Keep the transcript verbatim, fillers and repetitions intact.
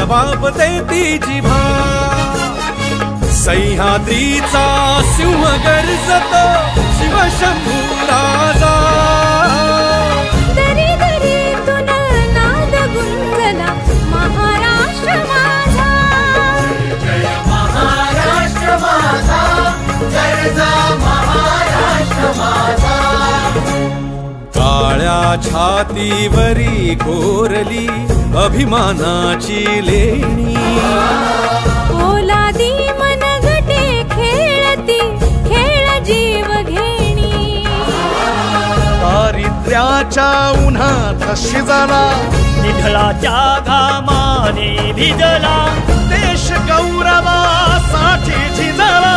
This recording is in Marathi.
जबाब देती जिभा सह्याद्रीचा सिंह गर्जतो शिवशंभू राजा दरी दरीतून नाद गुंजला महाराष्ट्र माझा जय महाराष्ट्र माझा गर्जा महाराष्ट्र माझा काळ्या छातीवरी कोरली अभिमानाची लेणी ओलादी मनगटे खेळती खेळ जीव घेणी दारिद्र्याच्या उन्हात शिजला निधळाच्या घामाने भिजला देश गौरवासाठी झिजला